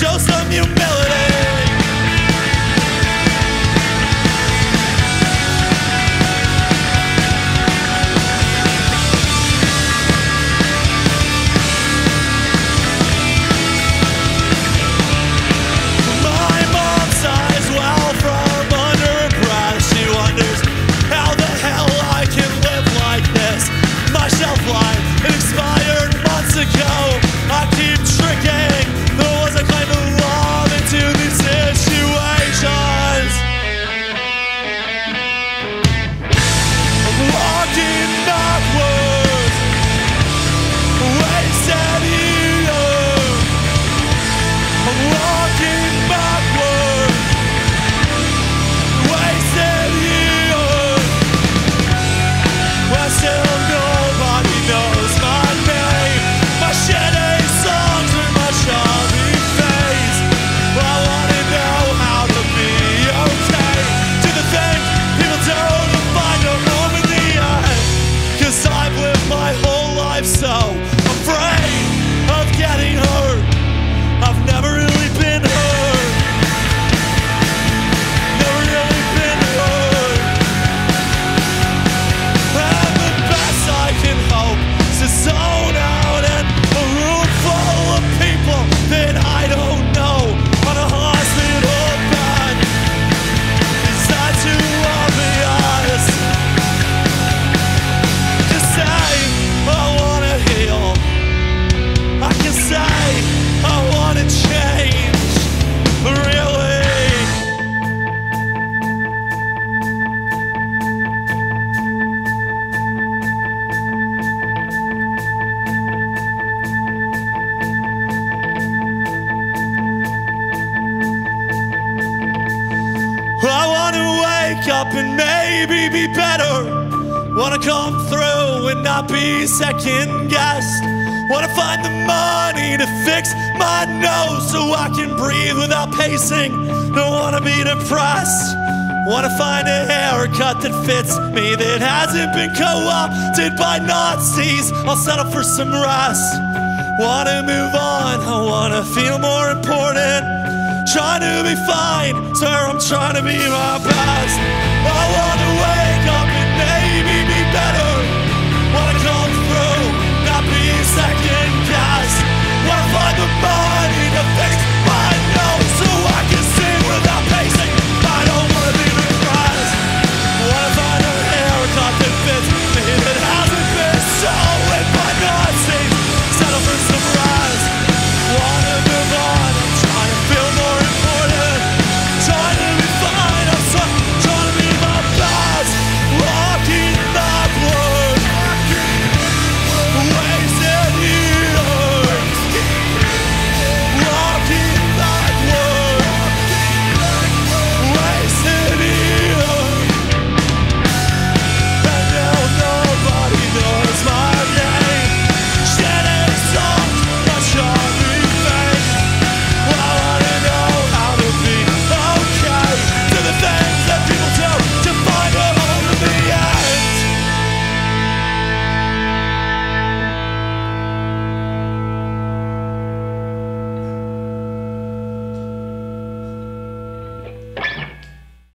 show some humility. So afraid of getting hurt. I've never really been hurt. Never really been hurt. And the best I can hope is to zone out in a room full of people that I don't know on a hospital bed. Is that too obvious to say? I can say I want to change, really. I want to wake up and maybe be better. Wanna come through and not be second guessed. Wanna find the money to fix my nose so I can breathe without pacing. Don't wanna be depressed. Wanna find a haircut that fits me, that hasn't been co-opted by Nazis. I'll settle for some rest. Wanna move on, I wanna feel more important. Trying to be fine, swear I'm trying to be my best.